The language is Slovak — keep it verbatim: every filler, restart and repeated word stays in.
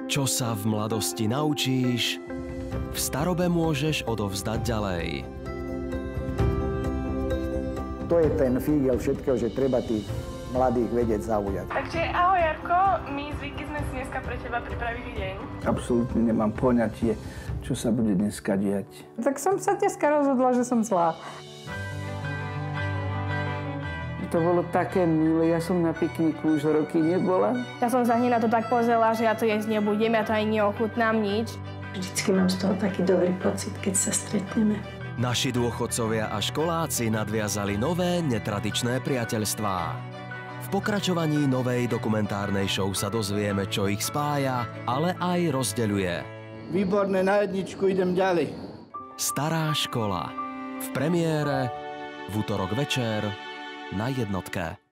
Čo sa v mladosti naučíš, v starobe môžeš odovzdať ďalej. To je ten fígel všetkého, že treba tých mladých vedieť zaujať. Takže ahoj Jarko, my z Viki sme si dneska pre teba pripravili deň. Absolútne nemám poňatie, čo sa bude dneska diať. Tak som sa dneska rozhodla, že som zlá. To bolo také milé, ja som na pikniku už roky nebola. Ja som sa hneď na to tak pozrela, že ja to jesť nebudem, ja to aj neochutnám nič. Vždycky mám z toho taký dobrý pocit, keď sa stretneme. Naši dôchodcovia a školáci nadviazali nové, netradičné priateľstvá. V pokračovaní novej dokumentárnej show sa dozvieme, čo ich spája, ale aj rozdeľuje. Výborné, na jedničku, idem ďalej. Stará škola. V premiére v utorok večer na jednotke.